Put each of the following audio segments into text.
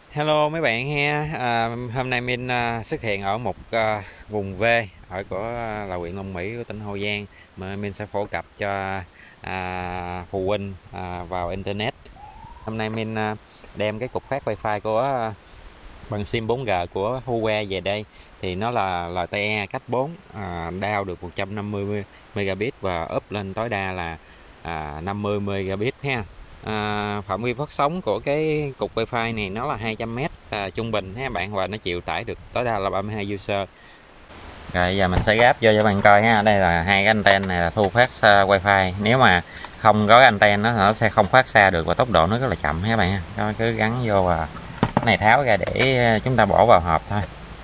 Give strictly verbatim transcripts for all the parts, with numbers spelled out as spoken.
Hello mấy bạn ha. À, hôm nay Min à, xuất hiện ở một à, vùng quê ở của à, là huyện Long Mỹ của tỉnh Hậu Giang, mà Min sẽ phổ cập cho à, phụ huynh à, vào internet. Hôm nay Min à, đem cái cục phát wifi của à, bằng sim bốn G của Huawei về đây, thì nó là lờ tê e cách bốn, à, down được một trăm năm mươi megabit và up lên tối đa là à, năm mươi megabit ha. À, phạm vi phát sóng của cái cục wifi này nó là hai trăm mét à, trung bình ha bạn, và nó chịu tải được tối đa là ba mươi hai user. Rồi giờ mình sẽ gáp vô cho bạn coi ha. Đây là hai cái anten này là thu phát uh, wifi. Nếu mà không có cái anten nó nó sẽ không phát xa được và tốc độ nó rất là chậm ha các bạn ha. Nó cứ gắn vô và cái này tháo ra để chúng ta bỏ vào hộp thôi.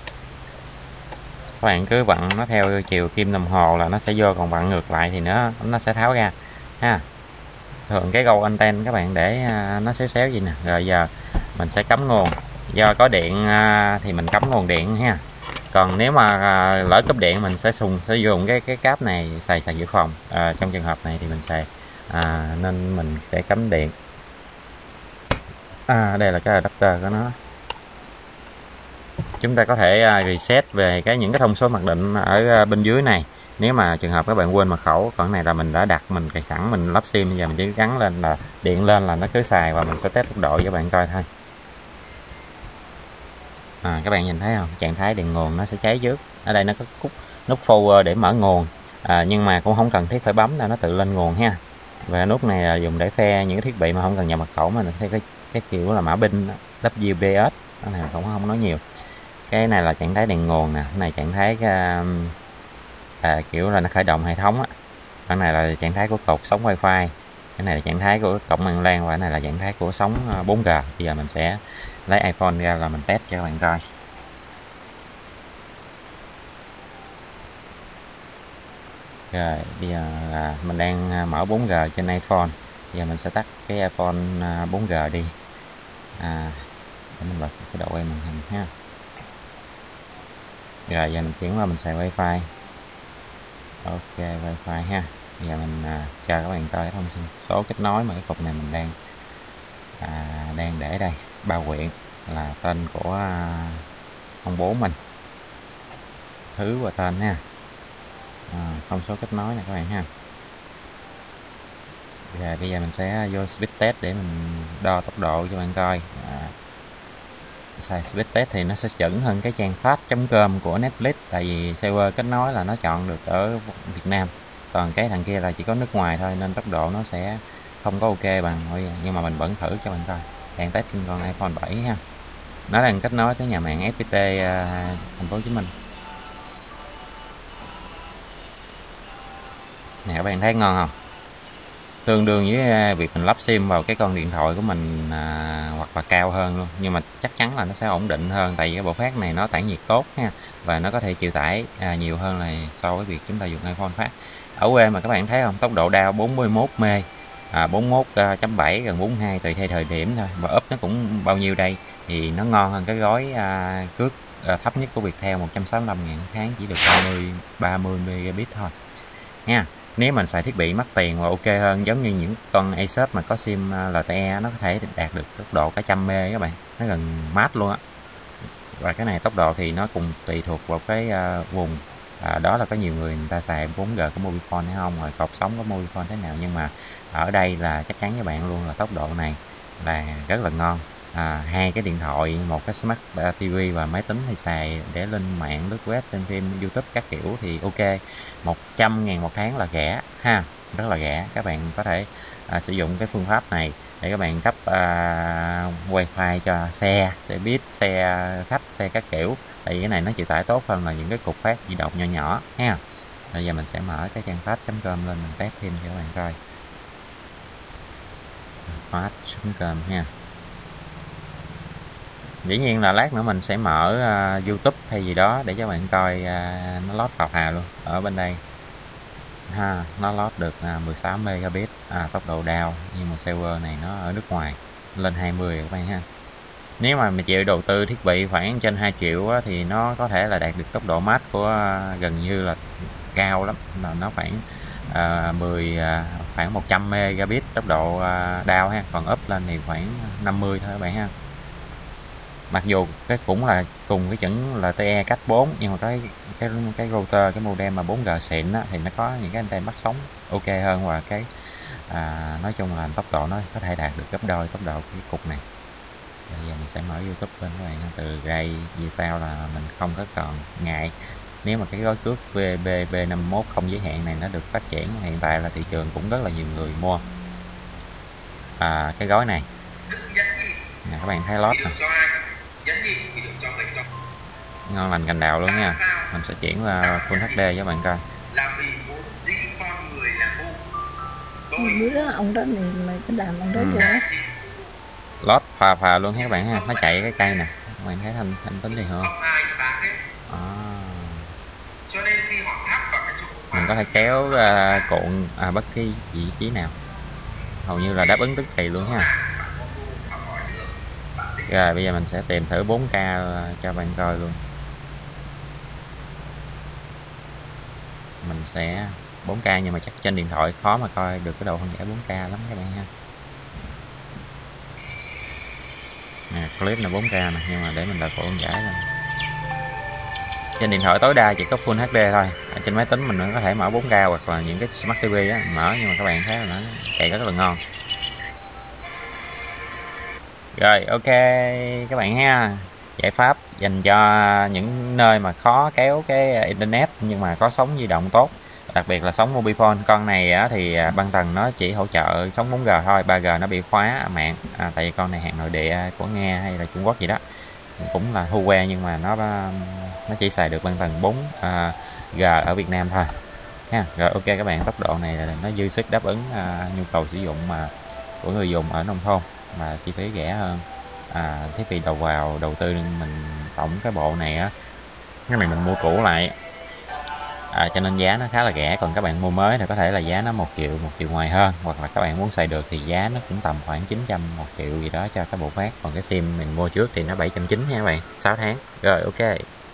Các bạn cứ vặn nó theo chiều kim đồng hồ là nó sẽ vô, còn vặn ngược lại thì nó nó sẽ tháo ra ha. Thường cái gâu anten các bạn để uh, nó xéo xéo gì nè. Rồi giờ mình sẽ cắm nguồn. Do có điện uh, thì mình cắm nguồn điện ha. Còn nếu mà à, lỡ cúp điện mình sẽ dùng sử dụng cái cái cáp này xài xài dự phòng. À, trong trường hợp này thì mình xài à, nên mình sẽ cắm điện. À, đây là cái adapter của nó. Chúng ta có thể à, reset về cái những cái thông số mặc định ở à, bên dưới này, nếu mà trường hợp các bạn quên mật khẩu. Còn này là mình đã đặt, mình cài sẵn, mình lắp sim, bây giờ mình chỉ gắn lên là điện lên là nó cứ xài, và mình sẽ test tốc độ cho các bạn coi thôi. À, các bạn nhìn thấy không, trạng thái điện nguồn nó sẽ cháy trước. Ở đây nó có cúc nút forward để mở nguồn, à, nhưng mà cũng không cần thiết phải bấm là nó tự lên nguồn ha. Và nút này là dùng để phe những cái thiết bị mà không cần nhập mật khẩu, mà theo cái cái kiểu là mã pin vê pê ét. Cái này cũng không nói nhiều. Cái này là trạng thái điện nguồn nè, cái này trạng thái à, à, kiểu là nó khởi động hệ thống á. Cái này là trạng thái của cột sóng wifi, cái này là trạng thái của cổng mạng LAN, và cái này là trạng thái của sóng bốn G. Bây giờ mình sẽ lấy iPhone ra là mình test cho các bạn coi. Rồi bây giờ là mình đang mở bốn G trên iPhone. Bây giờ mình sẽ tắt cái iPhone bốn G đi, à, để mình bật cái độ quay màn hình ha. Rồi giờ mình chuyển qua mình xài wifi. Ok, wifi ha. Bây giờ mình à, cho các bạn coi thông số kết nối mà cái cục này mình đang à, đang để đây, bao quyện là tên của à, ông bố mình, thứ và tên ha. À, thông số kết nối này các bạn ha. Rồi bây giờ mình sẽ vô speed test để mình đo tốc độ cho bạn coi. À, xài speed test thì nó sẽ chuẩn hơn cái trang fast chấm com của Netflix, tại vì server kết nối là nó chọn được ở Việt Nam, còn cái thằng kia là chỉ có nước ngoài thôi, nên tốc độ nó sẽ không có ok bằng. Nhưng mà mình vẫn thử cho bạn coi, đang test trên con iPhone bảy ha. Nó đang kết nối tới nhà mạng ép pê tê à, thành phố Hồ Chí Minh nè. Các bạn thấy ngon không? Tương đương với việc mình lắp sim vào cái con điện thoại của mình, à, hoặc là cao hơn luôn, nhưng mà chắc chắn là nó sẽ ổn định hơn, tại vì cái bộ phát này nó tản nhiệt tốt ha, và nó có thể chịu tải à, nhiều hơn là so với việc chúng ta dùng iPhone phát. Ở quê mà các bạn thấy không, tốc độ down bốn mươi mốt mê, à, bốn mươi mốt chấm bảy gần bốn mươi hai tùy theo thời điểm thôi, và up nó cũng bao nhiêu đây, thì nó ngon hơn cái gói à, cước à, thấp nhất của Viettel một trăm sáu mươi lăm ngàn tháng, chỉ được ba mươi megabit thôi nha. Nếu mình xài thiết bị mắc tiền và ok hơn, giống như những con Asus mà có sim lờ tê e, nó có thể đạt được tốc độ cả trăm mê các bạn, nó gần mát luôn á. Và cái này tốc độ thì nó cùng tùy thuộc vào cái uh, vùng, à, đó là có nhiều người người ta xài bốn G của Mobifone hay không, rồi cột sống của Mobifone thế nào, nhưng mà ở đây là chắc chắn với bạn luôn là tốc độ này là rất là ngon. À, hai cái điện thoại, một cái smart ti vi và máy tính thì xài để lên mạng lướt web, xem phim, YouTube các kiểu thì ok. Một trăm ngàn một tháng là rẻ ha, rất là rẻ. Các bạn có thể à, sử dụng cái phương pháp này để các bạn cấp à, wifi cho xe, xe buýt, xe khách, xe các kiểu. Tại vì cái này nó chịu tải tốt hơn là những cái cục phát di động nhỏ nhỏ ha. Bây giờ mình sẽ mở cái trang fast chấm com lên mình test thêm cho các bạn coi. fast chấm com ha. Dĩ nhiên là lát nữa mình sẽ mở uh, YouTube hay gì đó để cho các bạn coi, uh, nó load phào hà luôn ở bên đây ha. Nó load được uh, mười sáu megabit, à, tốc độ down, nhưng mà server này nó ở nước ngoài lên hai mươi các bạn ha. Nếu mà mình chịu đầu tư thiết bị khoảng trên hai triệu á, thì nó có thể là đạt được tốc độ max của uh, gần như là cao lắm, là nó khoảng uh, mười uh, khoảng một trăm megabit tốc độ uh, down ha, còn up lên thì khoảng năm mươi thôi các bạn ha. Mặc dù cái cũng là cùng cái chuẩn là tê e cách bốn, nhưng mà cái cái cái router, cái modem mà bốn G xịn á, thì nó có những cái anten bắt sóng ok hơn, và cái à, nói chung là tốc độ nó có thể đạt được gấp đôi tốc độ cái cục này. Bây giờ mình sẽ mở YouTube lên các bạn, từ đây về sau là mình không có còn ngại nếu mà cái gói cước vê bê bê năm mốt không giới hạn này nó được phát triển. Hiện tại là thị trường cũng rất là nhiều người mua à, cái gói này nè, các bạn thấy lót nè, ngon lành cành đào luôn nha. Mình sẽ chuyển qua Full hát đê cho các bạn coi. bữa đó ông đó mình mày có làm ông đó Ừ. chưa? Lót phà phà luôn các bạn ha, nó chạy cái cây nè, các bạn thấy thanh thanh tính gì không? À. Mình có thể kéo uh, cuộn à, bất kỳ vị trí nào, hầu như là đáp ứng tức thì luôn ha. Rồi bây giờ mình sẽ tìm thử bốn K cho bạn coi luôn. Mình sẽ bốn K nhưng mà chắc trên điện thoại khó mà coi được cái độ phân giải bốn K lắm các bạn ha. Nè, clip là bốn K nè, nhưng mà để mình đợi độ phân giải lên. Trên điện thoại tối đa chỉ có Full hát đê thôi. Ở trên máy tính mình có thể mở bốn K hoặc là những cái Smart ti vi á, mở, nhưng mà các bạn thấy là nó chạy rất là ngon. Rồi ok các bạn ha, giải pháp dành cho những nơi mà khó kéo cái internet nhưng mà có sóng di động tốt, đặc biệt là sóng Mobifone. Con này á, thì băng tần nó chỉ hỗ trợ sóng bốn G thôi, ba G nó bị khóa mạng à, tại vì con này hàng nội địa của Nga hay là Trung Quốc gì đó, cũng là Huawei, nhưng mà nó nó chỉ xài được băng tần bốn G ở Việt Nam thôi ha. Rồi ok các bạn, tốc độ này là nó dư sức đáp ứng à, nhu cầu sử dụng mà của người dùng ở nông thôn mà chi phí rẻ hơn. À, thiết bị đầu vào đầu tư mình tổng cái bộ này á, cái này mình mua cũ lại à, cho nên giá nó khá là rẻ. Còn các bạn mua mới thì có thể là giá nó một triệu một triệu ngoài hơn, hoặc là các bạn muốn xài được thì giá nó cũng tầm khoảng chín trăm một triệu gì đó cho cái bộ phát. Còn cái sim mình mua trước thì nó bảy trăm chín mươi nha các bạn, sáu tháng. Rồi ok.